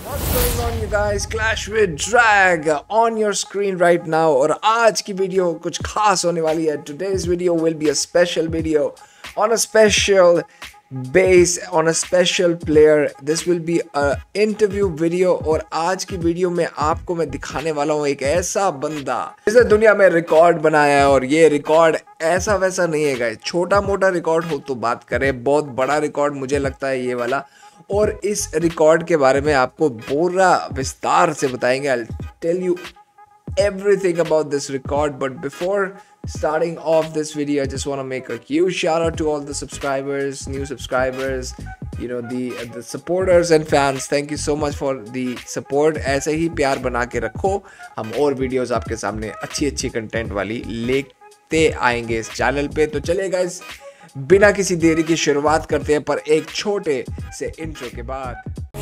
What's going on you guys? Clash with Drag on your screen right now. और आज की video कुछ खास होने वाली है. Today's video will be a special video on a special base, on a special player. This will be a interview video. और आज की वीडियो में आपको मैं दिखाने वाला हूँ एक ऐसा बंदा जिसने दुनिया में रिकॉर्ड बनाया है. और ये रिकॉर्ड ऐसा वैसा नहीं है गाइस, छोटा मोटा रिकॉर्ड हो तो बात करें, बहुत बड़ा रिकॉर्ड मुझे लगता है ये वाला. और इस रिकॉर्ड के बारे में आपको पूरा विस्तार से बताएंगे. I'll tell you everything about this record, but before starting off this video, I just want to make a huge shout out to all the subscribers, new subscribers, you know, the supporters and fans. Thank you so much for the support. ऐसे ही प्यार बना के रखो. हम और videos आपके सामने अच्छी कंटेंट वाली लेते आएंगे इस चैनल पे. तो चलिए गाइस, बिना किसी देरी की शुरुआत करते हैं, पर एक छोटे से इंट्रो के बाद.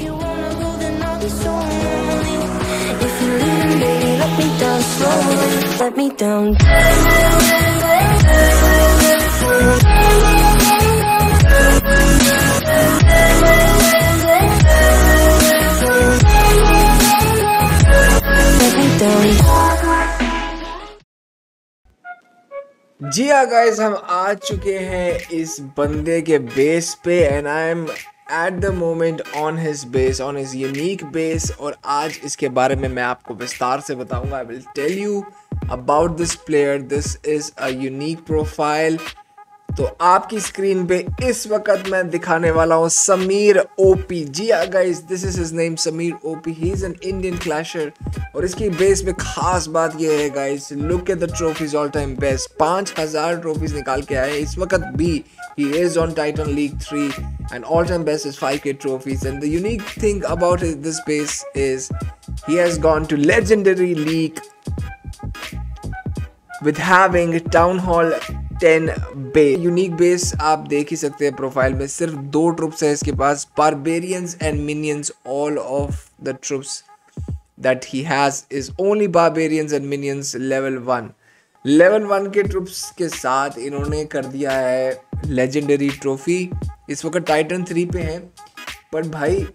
जी हाँ गाइस, हम आ चुके हैं इस बंदे के बेस पे. And I am at the moment on his base, on his unique base. और आज इसके बारे में मैं आपको विस्तार से बताऊंगा. I will tell you about this player. This is a unique profile. तो आपकी स्क्रीन पे इस वक्त मैं दिखाने वाला हूँ समीर ओपी. जी हाँ guys, this is his name, Sameer OP. He is an Indian clasher. और इसकी बेस पे खास बात ये है guys, look at the trophies, all time best. 5000 trophies निकाल के आए इस वक्त भी. He is on Titan league 3 and all time best is 5k trophies. And the unique thing about this base is he has gone to legendary league with having Town Hall 10 base. Unique base आप देख ही सकते हैं profile में. सिर्फ 2 troops है इसके पास, barbarians and minions. All of the troops that he has is only barbarians and minions level 1. Level 1 के ट्रुप्स के साथ इन्होंने कर दिया है लेजेंडरी ट्रॉफी. इस वक्त टाइटन 3 पे हैं. पर भाई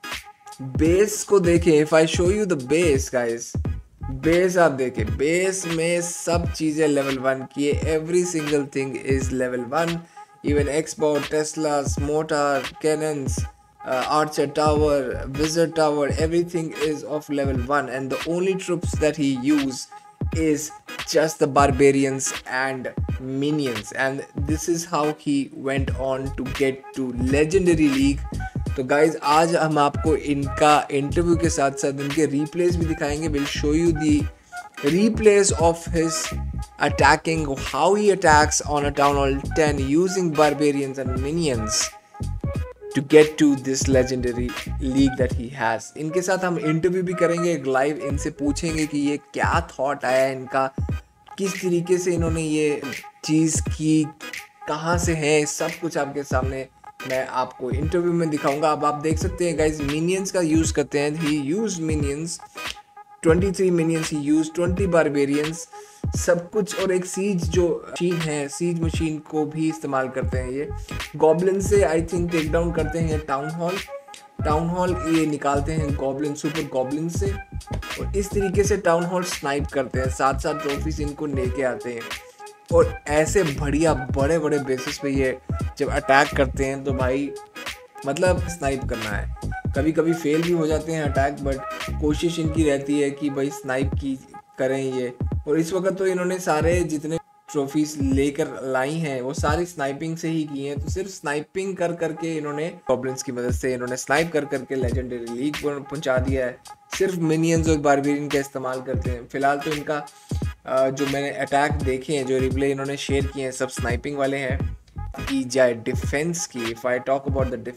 बेस को देखें. If I show you the base guys, base आप देखें, बेस में सब चीज़ें लेवल 1 की है. Every single thing is level 1. Even export, Teslas, mortar, cannons, archer tower, wizard tower, everything is of level 1. And the only troops that he use is just the barbarians and minions, and this is how he went on to get to legendary league. तो guys आज हम आपको इनका interview के साथ साथ इनके replays भी दिखाएंगे. Will show you the replays of his attacking, how he attacks on a Town Hall 10 using barbarians and minions to get to this legendary league that he has. इनके साथ हम इंटरव्यू भी करेंगे एक लाइव. इनसे पूछेंगे कि ये क्या थॉट आया इनका, किस तरीके से इन्होंने ये चीज़ की, कहाँ से है, सब कुछ आपके सामने मैं आपको इंटरव्यू में दिखाऊंगा. अब आप देख सकते हैं गाइज, मिनियंस का यूज़ करते हैं. He use minions 23 minions, he use 20 barbarians, सब कुछ. और एक सीज जो मशीन है, सीज मशीन को भी इस्तेमाल करते हैं. ये गॉब्लिन से आई थिंक टेक डाउन करते हैं टाउन हॉल ये निकालते हैं गॉब्लिन, सुपर गॉब्लिन से. और इस तरीके से टाउन हॉल स्नाइप करते हैं. 7 ट्रॉफीज इनको लेके आते हैं. और ऐसे बढ़िया बड़े बेसिस पे ये जब अटैक करते हैं तो भाई मतलब स्नाइप करना है. कभी फेल भी हो जाते हैं अटैक, बट कोशिश इनकी रहती है कि भाई स्नाइप की करें ये. और इस वक्त तो इन्होंने सारे जितने ट्रॉफीज लेकर लाई हैं वो सारी स्नाइपिंग से ही की हैं. तो सिर्फ स्नाइपिंग करके इन्होंने गॉब्लिन्स की मदद से इन्होंने स्नाइप करके लेजेंडरी लीग पर पहुंचा दिया है. सिर्फ मिनियंस और बारबेरियन का इस्तेमाल करते हैं. फिलहाल तो इनका जो मैंने अटैक देखे हैं, जो रिप्ले इन्होंने शेयर किए हैं, सब स्नाइपिंग वाले हैं. की जाए डिफेंस की, if I talk about the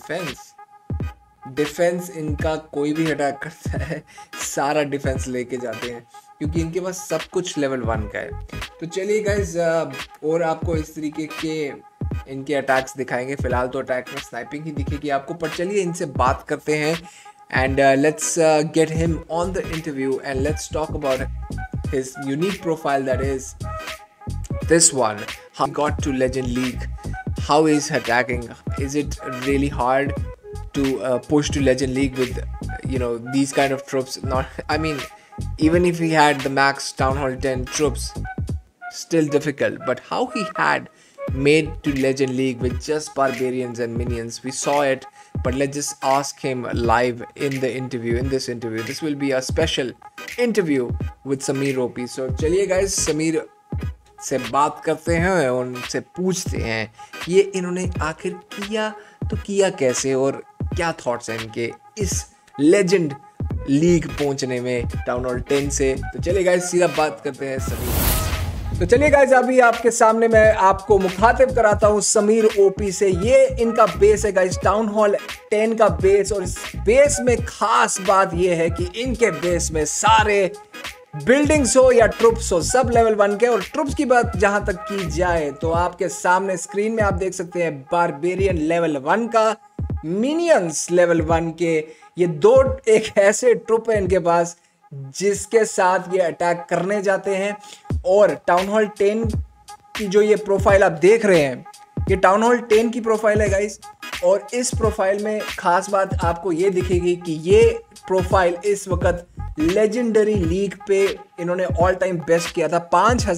defence इनका कोई भी अटैक करता है सारा डिफेंस लेके जाते हैं, क्योंकि इनके पास सब कुछ लेवल 1 का है. तो चलिए गाइज, और आपको इस तरीके के इनके अटैक्स दिखाएंगे. फिलहाल तो अटैक में स्नाइपिंग ही दिखेगी आपको, पर चलिए इनसे बात करते हैं. And let's get him on the interview and let's talk about his unique profile, that is this one. How he got to Legend League, how is attacking, is it really hard to push to Legend League with these kind of troops. Not, I mean, even if he had the max Town Hall 10 troops, still difficult. But how he had made to Legend League with just barbarians and minions, we saw it. But let's just ask him live in the interview. In this interview, this will be a special interview with Sameer OP. So चलिए guys, Sameer से बात करते हैं, उनसे पूछते हैं ये इन्होंने आखिर किया तो किया कैसे, और क्या थॉट्स हैं इनके इस लेजेंड लीग पहुंचने में टाउन हॉल 10 से। तो चलिए गाइस, सीधा बात करते हैं समीर। तो चलिए गाइस, अभी आपके सामने मैं आपको मुखातिब कराता हूं समीर ओपी से। ये इनका बेस है गाइस, टाउन हॉल 10 का बेस। और इस बेस में खास बात ये है कि इनके बेस में सारे बिल्डिंग्स हो या ट्रुप्स हो, सब लेवल 1 के। और ट्रुप्स की बात जहां तक की जाए तो आपके सामने स्क्रीन में आप देख सकते हैं बारबेरियन लेवल 1 का, मिनियंस लेवल 1 के। ये दो एक ऐसे ट्रुप है इनके पास जिसके साथ ये अटैक करने जाते हैं। और टाउन हॉल 10 की जो ये प्रोफाइल आप देख रहे हैं, ये टाउन हॉल 10 की प्रोफाइल है गाइस। और इस प्रोफाइल में खास बात आपको ये दिखेगी कि ये प्रोफाइल इस वक्त लेजेंडरी लीग पे इन्होंने ऑल टाइम बेस्ट किया था।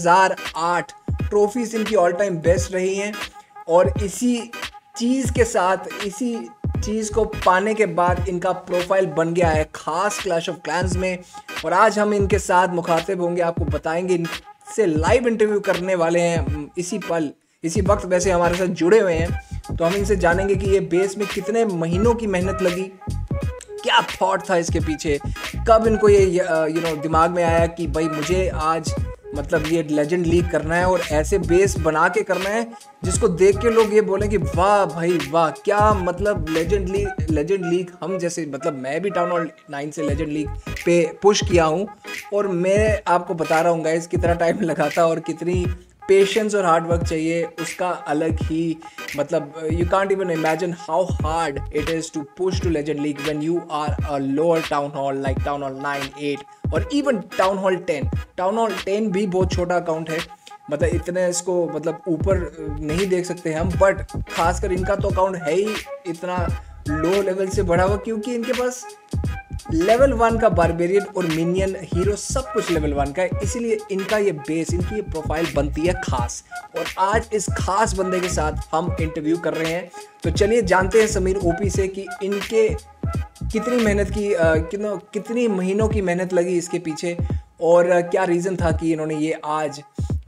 5008 ट्रॉफीज इनकी ऑल टाइम बेस्ट रही हैं। और इसी चीज़ के साथ, इसी चीज़ को पाने के बाद इनका प्रोफाइल बन गया है खास क्लैश ऑफ क्लैंस में। और आज हम इनके साथ मुखातिब होंगे, आपको बताएंगे, इनसे लाइव इंटरव्यू करने वाले हैं इसी पल, इसी वक्त वैसे हमारे साथ जुड़े हुए हैं। तो हम इनसे जानेंगे कि ये बेस में कितने महीनों की मेहनत लगी, क्या थॉट था इसके पीछे, कब इनको ये दिमाग में आया कि भाई मुझे आज मतलब ये लेजेंड लीग करना है और ऐसे बेस बना के करना है जिसको देख के लोग ये बोलें कि वाह भाई वाह, क्या मतलब लेजेंड लीग हम जैसे, मतलब मैं भी टाउन हॉल 9 से लेजेंड लीग पे पुश किया हूँ। और मैं आपको बता रहा हूँ गाइस कितना टाइम लगा था और कितनी पेशेंस और हार्ड वर्क चाहिए, उसका अलग ही मतलब you can't even imagine how hard it is to push to legend league when you are a lower town hall like town hall 9, 8 और even town hall 10। Town hall 10 भी बहुत छोटा अकाउंट है, मतलब इतने इसको मतलब ऊपर नहीं देख सकते हम, बट खासकर इनका तो अकाउंट है ही इतना लो लेवल से बढ़ा हुआ क्योंकि इनके पास लेवल 1 का बारबेरियन और मिनियन हीरो सब कुछ लेवल 1 का है। इसीलिए इनका ये बेस, इनकी ये प्रोफाइल बनती है खास। और आज इस खास बंदे के साथ हम इंटरव्यू कर रहे हैं। तो चलिए जानते हैं समीर ओपी से कि इनके कितनी मेहनत की, कितनी महीनों की मेहनत लगी इसके पीछे, और क्या रीज़न था कि इन्होंने ये आज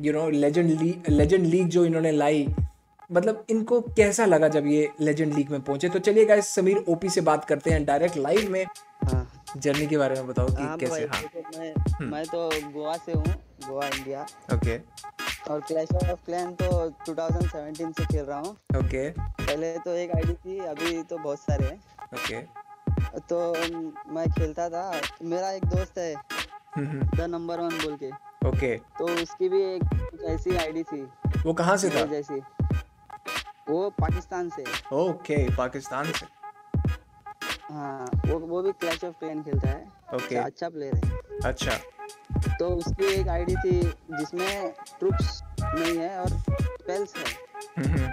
लेजेंड लीग जो इन्होंने लाई, मतलब इनको कैसा लगा जब ये लेजेंड लीग में पहुंचे। तो चलिए गाइस, समीर ओपी से बात करते हैं डायरेक्ट लाइव में। जर्नी के बारे में बताओ कि कैसे। तो मैं तो गोवा से हूँ, गोवा इंडिया। ओके। और क्लैश ऑफ क्लैन तो 2017 से खेल रहा हूँ। ओके। पहले तो एक आईडी थी, अभी तो बहुत सारे हैं। ओके। तो मैं खेलता था, मेरा एक दोस्त है द नंबर 1 बोल के। ओके। तो उसकी भी एक कुछ ऐसी आईडी थी। वो कहाँ से था? जैसी वो पाकिस्तान से। ओके, पाकिस्तान से। हाँ, वो भी क्लैश ऑफ क्लैन खेलता है। ओके। अच्छा प्लेयर है। अच्छा। तो उसकी एक आईडी थी जिसमें ट्रूप्स नहीं है और स्पेल्स है।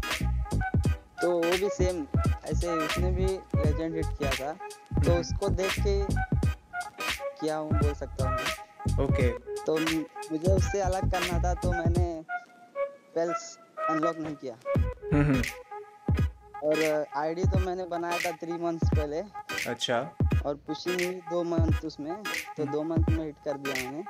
तो वो भी सेम ऐसे उसने भी लेजेंड हिट किया था, तो उसको देख के किया हूँ बोल सकता हूँ। ओके। तो मुझे उससे अलग करना था, तो मैंने स्पेल्स अनलॉक नहीं किया। और आईडी तो मैंने बनाया था 3 मंथ्स पहले। अच्छा। और पुशिंग हुई 2 मंथ उसमें, तो 2 मंथ में हिट कर दिया मैंने।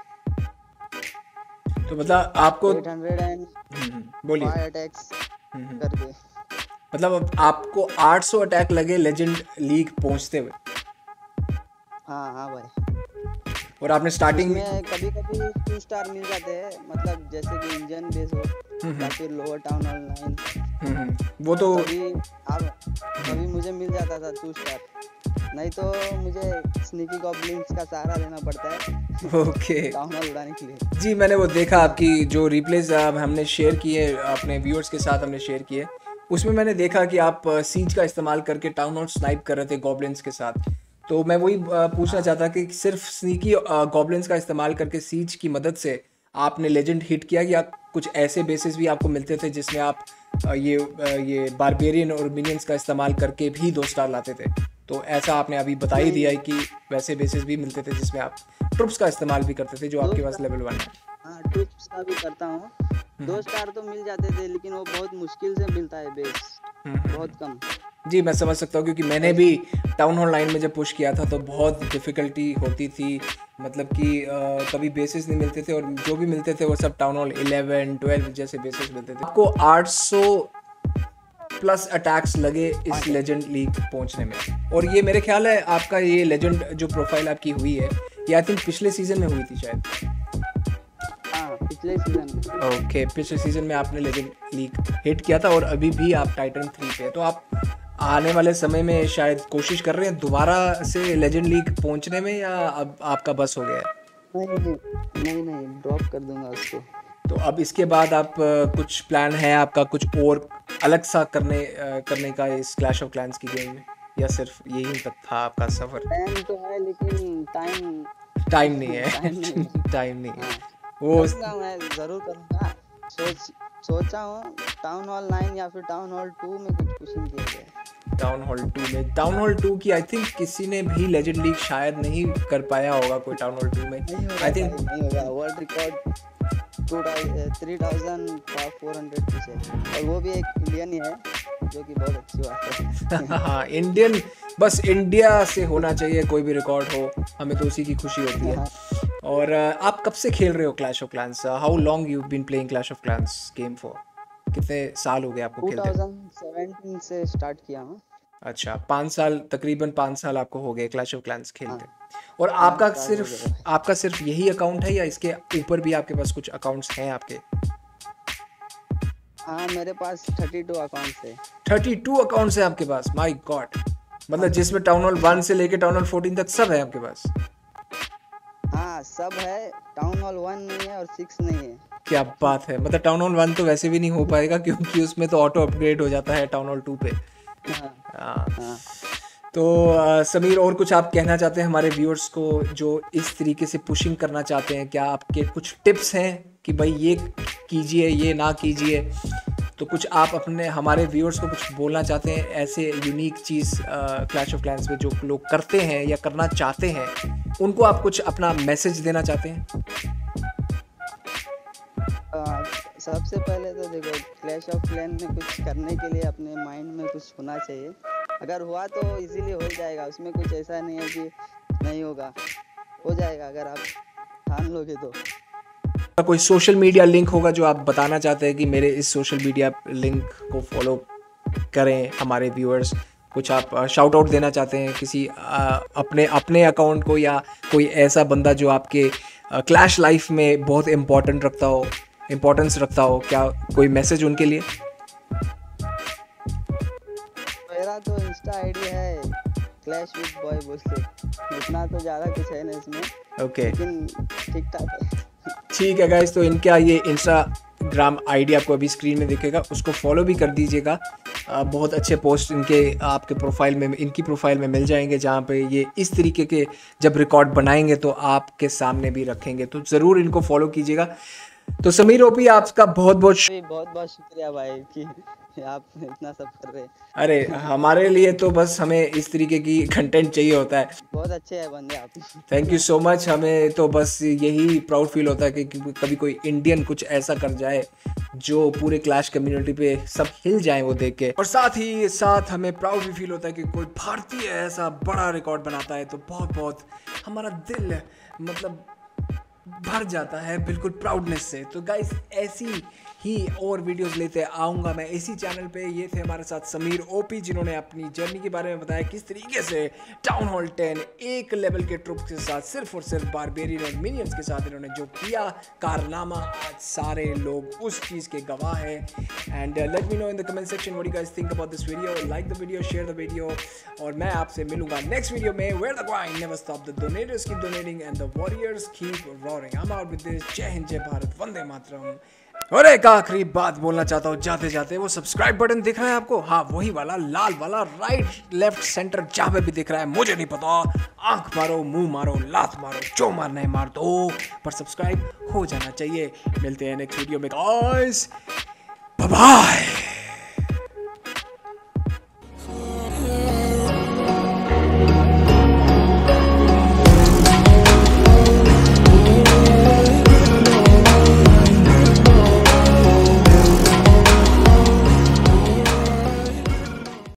तो मतलब आपको 805 अटैक्स करके, मतलब आपको 800 अटैक लगे लेजेंड लीग पहुंचते हुए। हाँ भाई। और आपने स्टार्टिंग में कभी 2 स्टार मिल जाते हैं, मतलब जैसे कि इंजन बेस हो या फिर लोअर टाउन हॉल 9। वो तो अभी मुझे मिल जाता था 2 स्टार, नहीं तो मुझे स्नीकी गॉब्लिन्स का सहारा लेना पड़ता है। ओके। टाउन हॉल उड़ाने के लिए। जी, मैंने वो देखा आपकी जो रिप्लेस हमने शेयर किए अपने व्यूअर्स के साथ, हमने शेयर किए, उसमें मैंने देखा कि आप सीज का इस्तेमाल करके टाउन हॉल स्नाइप कर रहे थे गॉब्लिन्स के साथ। तो मैं वही पूछना चाहता कि सिर्फ स्नीकी गॉब्लिन्स का इस्तेमाल करके सीज की मदद से आपने लेजेंड हिट किया, या कुछ ऐसे बेसिस भी आपको मिलते थे जिसमें आप ये बारबेरियन और मिनियंस का इस्तेमाल करके भी 2 स्टार लाते थे? तो ऐसा आपने अभी बता ही दिया है कि वैसे बेसिस भी मिलते थे जिसमें आप ट्रुप्स का इस्तेमाल भी करते थे जो आपके पास लेवल 1 है। हाँ, ट्रुप्स का भी करता हूँ। 2 स्टार तो मिल जाते थे, लेकिन वो बहुत मुश्किल से मिलता है बेस, बहुत कम। जी मैं समझ सकता हूँ, क्योंकि मैंने भी टाउन हॉल 9 में जब पुश किया था तो बहुत डिफ़िकल्टी होती थी, मतलब कि कभी बेसिस नहीं मिलते थे, और जो भी मिलते थे वो सब टाउन हॉल 11, 12 जैसे बेसिस मिलते थे। आपको 800 प्लस अटैक्स लगे इस लेजेंड लीग पहुंचने में, और ये मेरे ख्याल है आपका ये लेजेंड जो प्रोफाइल आपकी हुई है ये आई थिंक पिछले सीजन में हुई थी शायद। पिछले सीजन में। ओके, पिछले सीजन में आपने लेजेंड लीग हिट किया था और अभी भी आप टाइटन 3 पे, तो आप आने वाले समय में शायद कोशिश कर रहे हैं दोबारा से लेजेंड लीग पहुंचने में, या अब आपका बस हो गया है? नहीं, ड्रॉप कर दूंगा उसको। तो अब इसके बाद आप कुछ प्लान है आपका कुछ और अलग सा करने का इस क्लैश ऑफ क्लैंस की गेम में, या सिर्फ यही तक था आपका सफर? प्लान तो है, लेकिन टाइम नहीं है। टाइम नहीं है। वो मैं जरूर करूंगा। सोचा हूँ टाउन हॉल 9 या फिर टाउन हॉल 2 में कुछ पुशिंग किया जाए। टाउन हॉल 2 की आई थिंक किसी ने भी लेजेंड लीग शायद नहीं कर पाया होगा कोई टाउन हॉल 2 में। आई थिंक नहीं होगा, वर्ल्ड रिकॉर्ड 3400 पीस है, और वो भी एक इंडियन ही है, जो कि बहुत अच्छी बात है। हाँ, इंडियन, बस इंडिया से होना चाहिए कोई भी रिकॉर्ड हो, हमें तो उसी की खुशी होती है। और आप कब से खेल रहे हो clash of clans? How long you been playing clash of clans game for? कितने साल हो गए आपको खेलते? 2017 से स्टार्ट किया हूँ। अच्छा, 5 साल, तकरीबन 5 साल आपको हो गए क्लैश ऑफ क्लैंस खेलते। और आपका सिर्फ यही अकाउंट है या इसके ऊपर भी आपके पास कुछ अकाउंट्स हैं आपके? हाँ, मेरे पास 32 अकाउंट्स है। 32 अकाउंट्स हैं आपके पास? माय गॉड, मतलब जिसमें टाउन हॉल 1 से लेके टाउन हॉल 14 तक सब है आपके पास? हाँ, सब है। टाउन हॉल 1 नहीं है और 6 नहीं है। क्या बात है, मतलब टाउन हॉल 1 तो वैसे भी नहीं हो पाएगा क्योंकि उसमें तो ऑटो अपग्रेड हो जाता है टाउन हॉल 2 पे। हाँ। तो समीर, और कुछ आप कहना चाहते हैं हमारे व्यूअर्स को जो इस तरीके से पुशिंग करना चाहते हैं? क्या आपके कुछ टिप्स हैं कि भाई ये कीजिए, ये ना कीजिए? तो कुछ आप अपने हमारे व्यूअर्स को कुछ बोलना चाहते हैं ऐसे यूनिक चीज़ क्लैश ऑफ क्लैंस में जो लोग करते हैं या करना चाहते हैं, उनको आप कुछ अपना मैसेज देना चाहते हैं? सबसे पहले तो देखो, क्लैश ऑफ क्लैंस में कुछ करने के लिए अपने माइंड में कुछ होना चाहिए। अगर हुआ तो इजीली हो जाएगा, उसमें कुछ ऐसा नहीं है कि नहीं होगा, हो जाएगा अगर आप ठान लोगे तो। कोई सोशल मीडिया लिंक होगा जो आप बताना चाहते हैं कि मेरे इस सोशल मीडिया लिंक को फॉलो करें हमारे व्यूअर्स? कुछ आप शाउट आउट देना चाहते हैं किसी अपने अकाउंट को, या कोई ऐसा बंदा जो आपके क्लैश लाइफ में बहुत इम्पोर्टेंस रखता हो, क्या कोई मैसेज उनके लिए? मेरा तो इंस्टा आईडी है क्लैश विद बॉय बोलते, इतना तो ज़्यादा कुछ है ना इसमें। ओके, लेकिन ठीक ठाक है। ठीक है गाइस, तो इनका ये इंस्टाग्राम आईडी आपको अभी स्क्रीन में दिखेगा, उसको फॉलो भी कर दीजिएगा। बहुत अच्छे पोस्ट आपके प्रोफाइल में, इनकी प्रोफाइल में मिल जाएंगे, जहाँ पे ये इस तरीके के जब रिकॉर्ड बनाएंगे तो आपके सामने भी रखेंगे, तो ज़रूर इनको फॉलो कीजिएगा। तो समीर ओपी, आपका बहुत बहुत शुक्रिया भाई कि आप इतना सब कर रहे हैं। अरे हमारे लिए तो बस हमें इस तरीके की कंटेंट चाहिए होता है। बहुत अच्छे हैं बंदे आप। Thank you so much. हमें तो बस यही प्राउड फील होता है कि कभी कोई इंडियन कुछ ऐसा कर जाए जो पूरे क्लैश कम्युनिटी पे सब हिल जाए वो देख के, और साथ ही साथ हमें प्राउड भी फील होता है कि कोई भारतीय ऐसा बड़ा रिकॉर्ड बनाता है, तो बहुत हमारा दिल मतलब भर जाता है बिल्कुल प्राउडनेस से। तो गाइस, ऐसी ही और वीडियोस लेते आऊँगा मैं इसी चैनल पे। ये थे हमारे साथ समीर ओपी, जिन्होंने अपनी जर्नी के बारे में बताया किस तरीके से टाउन हॉल 10 एक लेवल के ट्रुप्स के साथ सिर्फ और सिर्फ बारबेरियन और मिनियंस के साथ इन्होंने जो किया कारनामा, आज सारे लोग उस चीज़ के गवाह हैं। And let me know in the comment section what you guys think about this video. Like the video, share the video, और मैं आपसे मिलूंगा नेक्स्ट वीडियो में। Where the grind never stop, the donators keep donating and the warriors keep roaring. I am out with this. जय हिंद, जय भारत, वंदे मातरम। और एक आखिरी बात बोलना चाहता हूँ जाते जाते, वो सब्सक्राइब बटन दिख रहा है आपको? हाँ, वही वाला लाल वाला, राइट लेफ्ट सेंटर जहाँ पे भी दिख रहा है, मुझे नहीं पता। आंख मारो, मुंह मारो, लात मारो, जो मारना है मार दो, पर सब्सक्राइब हो जाना चाहिए। मिलते हैं नेक्स्ट वीडियो में गाइस, बाय बाय।